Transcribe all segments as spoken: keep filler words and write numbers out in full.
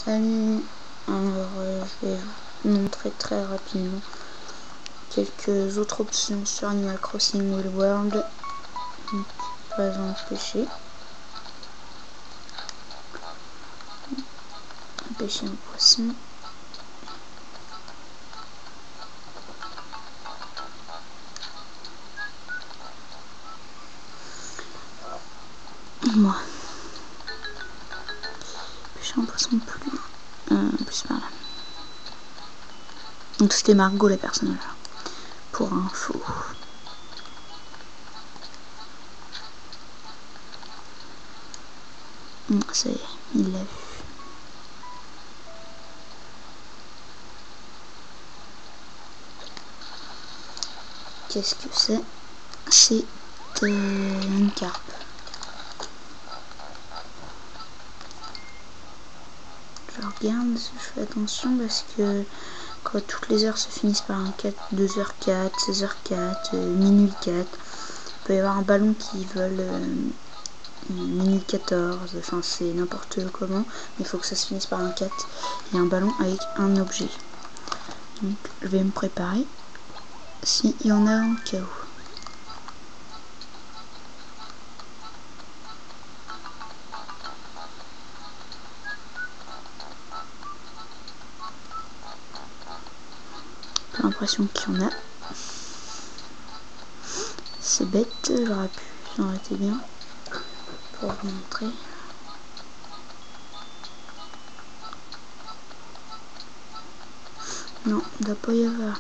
Salut, alors euh, je vais vous montrer très rapidement quelques autres options sur Animal Crossing Wild World. Donc, par exemple pêcher, pêcher un poisson, moi pêcher un poisson plus euh, plus par là. Donc c'était Margot la personne là, pour info. Ça y est, il l'a vu. Qu'est-ce que c'est? C'est euh, une carpe. Je regarde, je fais attention parce que quand toutes les heures se finissent par un quatre, deux heures quatre, seize heures quatre, euh, minuit quatre, il peut y avoir un ballon qui vole euh, minuit quatorze, enfin c'est n'importe comment, mais il faut que ça se finisse par un quatre et un ballon avec un objet. Donc je vais me préparer s'il y en a un cas où. J'ai l'impression qu'il y en a. C'est bête, j'aurais pu s'arrêter bien pour vous montrer. Non, il ne doit pas y avoir.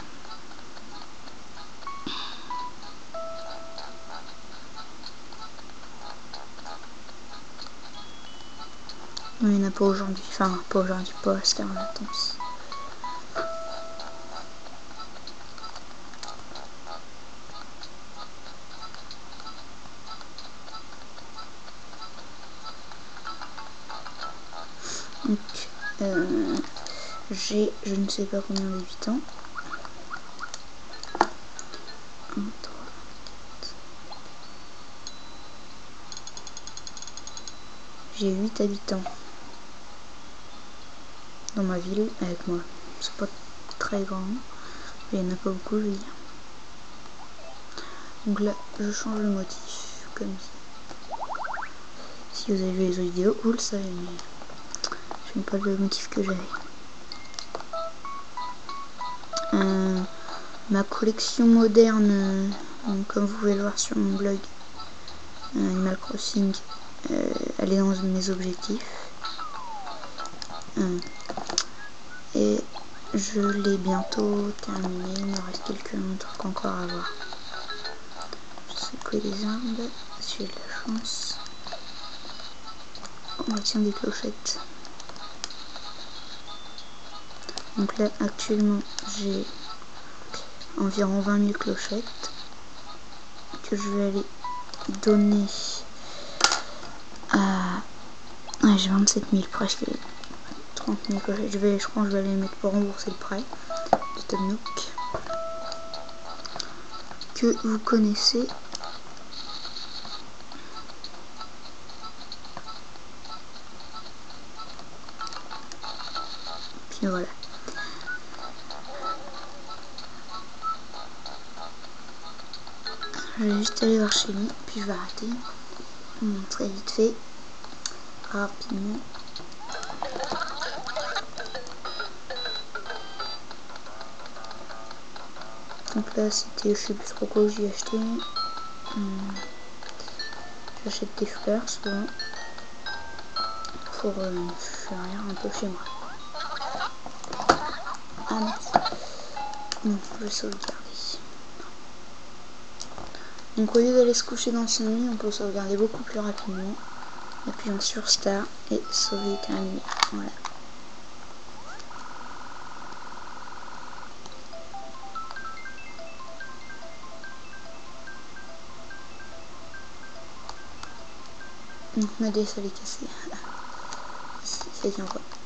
Non, il n'y en a pas aujourd'hui. Enfin, pas aujourd'hui, pas à cette heure-là, tant pis. Donc, euh, j'ai je ne sais pas combien d'habitants. un, trois, j'ai huit habitants dans ma ville avec moi. C'est pas très grand, mais il n'y en a pas beaucoup, je veux dire. Donc là, je change le motif, comme ça. Si vous avez vu les autres vidéos, vous le savez, mais je n'aime pas le motif que j'avais. Euh, ma collection moderne, donc, comme vous pouvez le voir sur mon blog euh, Animal Crossing, euh, elle est dans mes objectifs. Euh, et je l'ai bientôt terminé, il me reste quelques trucs encore à voir. Je sais que les arbres, si j'ai de la chance. On retient des clochettes. Donc là actuellement j'ai environ vingt mille clochettes que je vais aller donner à... Ouais, j'ai vingt-sept mille, presque trente mille clochettes. Je, vais, je crois que je vais aller les mettre pour rembourser le prêt de Tom Nook que vous connaissez. Puis voilà. Je vais juste aller voir chez lui, puis je vais arrêter. Je vous montrer vite fait, rapidement. Donc là c'était, je sais plus trop quoi j'ai acheté. Hum, J'achète des fleurs souvent pour euh, faire un peu chez moi. Ah merci. Bon, je vais sauvegarder. Donc au lieu d'aller se coucher dans son lit, on peut sauvegarder beaucoup plus rapidement. Appuyons sur Star et sauver terminé. Voilà. Donc ma D S elle est cassée. Ça tient pas.